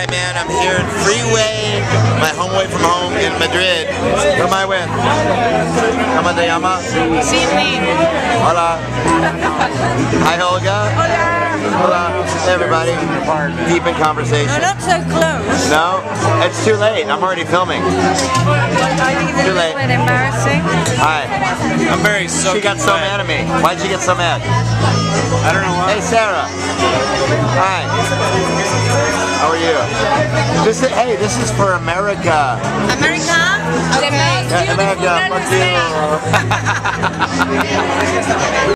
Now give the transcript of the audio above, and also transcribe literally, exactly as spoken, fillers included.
Alright man, I'm here in Freeway, my home away from home in Madrid. Who am I with? ¿Cómo te llama? Cindy. Hola. Hi Olga. Hola. Hola. Hey everybody. Deep in conversation. No, not so close. No? It's too late. I'm already filming. I think it's a Too late. little bit embarrassing. Hi. I'm very soaking She got so wet. mad at me. Why'd she get so mad? I don't know why. Hey Sarah. Hi. How are you? This is, hey, this is for America. America? Okay. Yeah, America, fuck you.